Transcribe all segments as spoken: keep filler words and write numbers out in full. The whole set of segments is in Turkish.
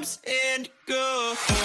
comes and goes.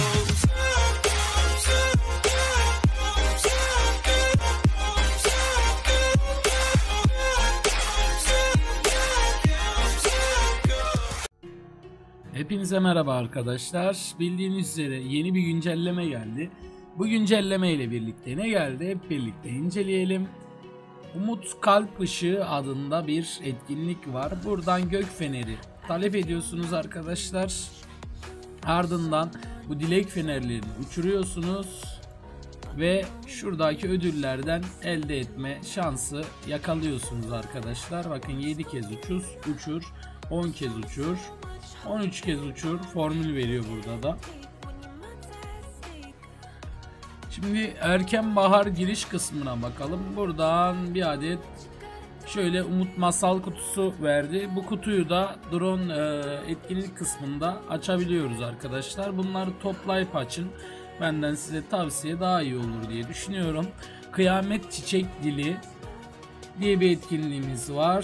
Hepinize merhaba arkadaşlar. Bildiğiniz üzere yeni bir güncelleme geldi. Bu güncelleme ile birlikte ne geldi? Hep birlikte inceleyelim. Umut Kalp Işığı adında bir etkinlik var. Buradan gök feneri talep ediyorsunuz arkadaşlar. Ardından bu dilek fenerlerini uçuruyorsunuz ve şuradaki ödüllerden elde etme şansı yakalıyorsunuz arkadaşlar. Bakın yedi kez uçur, uçur, on kez uçur, on üç kez uçur formül veriyor burada da. Şimdi erken bahar giriş kısmına bakalım. Buradan bir adet şöyle Umut Masal kutusu verdi. Bu kutuyu da drone e, etkinlik kısmında açabiliyoruz arkadaşlar. Bunları toplayıp açın. Benden size tavsiye daha iyi olur diye düşünüyorum. Kıyamet Çiçek Dili diye bir etkinliğimiz var.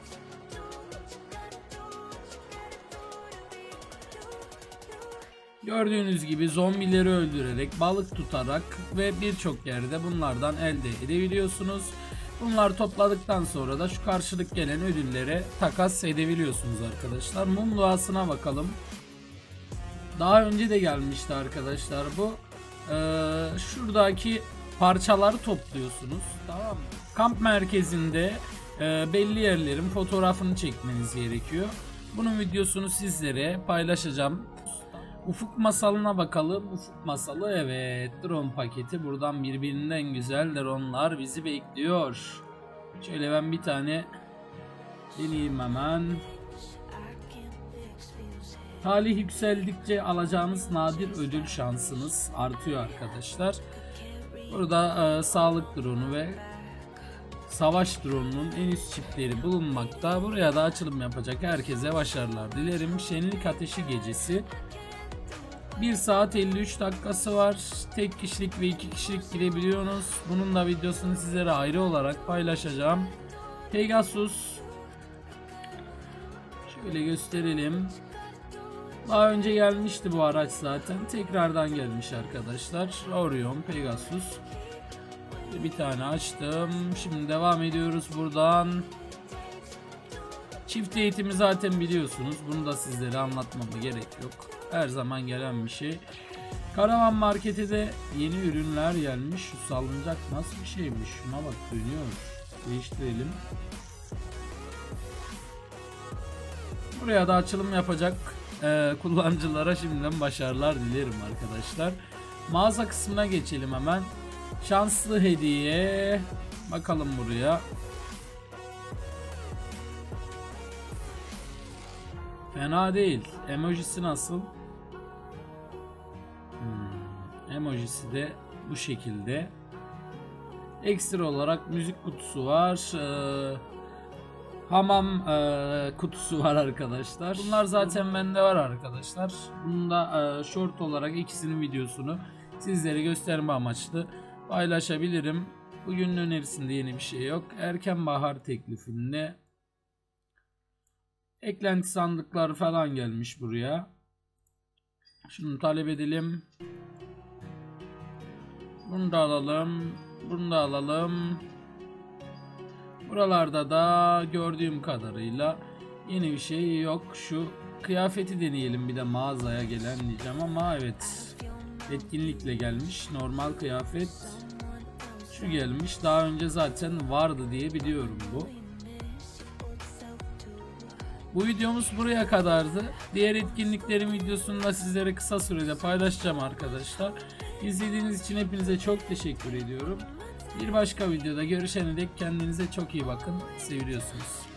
Gördüğünüz gibi zombileri öldürerek, balık tutarak ve birçok yerde bunlardan elde edebiliyorsunuz. Bunlar topladıktan sonra da şu karşılık gelen ödüllere takas edebiliyorsunuz arkadaşlar. Mum duasına bakalım. Daha önce de gelmişti arkadaşlar bu. Ee, şuradaki parçaları topluyorsunuz. Tamam mı? Kamp merkezinde e, belli yerlerin fotoğrafını çekmeniz gerekiyor. Bunun videosunu sizlere paylaşacağım. Ufuk Masalı'na bakalım. Ufuk Masalı, evet, drone paketi. Buradan birbirinden güzel drone'lar bizi bekliyor. Şöyle ben bir tane deneyeyim hemen. Talih yükseldikçe alacağınız nadir ödül şansınız artıyor arkadaşlar. Burada e, sağlık drone'u ve savaş drone'unun en üst çipleri bulunmakta. Buraya da açılım yapacak herkese başarılar dilerim. Şenlik Ateşi Gecesi. bir saat elli üç dakikası var. Tek kişilik ve iki kişilik girebiliyorsunuz. Bunun da videosunu sizlere ayrı olarak paylaşacağım. Pegasus. Şöyle gösterelim. Daha önce gelmişti bu araç zaten. Tekrardan gelmiş arkadaşlar. Orion, Pegasus. Bir tane açtım. Şimdi devam ediyoruz buradan. Çift eğitimi zaten biliyorsunuz. Bunu da sizlere anlatmama gerek yok. Her zaman gelen bir şey. Karavan Market'e de yeni ürünler gelmiş. Şu salıncak nasıl bir şeymiş? Şuna bak, dönüyor. Değiştirelim. Buraya da açılım yapacak e, kullanıcılara şimdiden başarılar dilerim arkadaşlar. Mağaza kısmına geçelim hemen. Şanslı hediye. Bakalım buraya. Fena değil. Emojisi nasıl? Hmm. Emojisi de bu şekilde. Ekstra olarak müzik kutusu var. Ee, hamam e, kutusu var arkadaşlar. Bunlar zaten bende var arkadaşlar. Bunu da e, short olarak ikisinin videosunu sizlere gösterme amaçlı paylaşabilirim. Bugünün önerisinde yeni bir şey yok. Erken bahar teklifinde eklenti sandıkları falan gelmiş buraya. Şunu talep edelim. Bunu da alalım. Bunu da alalım. Buralarda da gördüğüm kadarıyla yeni bir şey yok. Şu kıyafeti deneyelim bir de mağazaya gelen diyeceğim ama evet, etkinlikle gelmiş. Normal kıyafet. Şu gelmiş. Daha önce zaten vardı diye biliyorum bu. Bu videomuz buraya kadardı. Diğer etkinliklerin videosunu da sizlere kısa sürede paylaşacağım arkadaşlar. İzlediğiniz için hepinize çok teşekkür ediyorum. Bir başka videoda görüşene dek kendinize çok iyi bakın. Seviyorsunuz.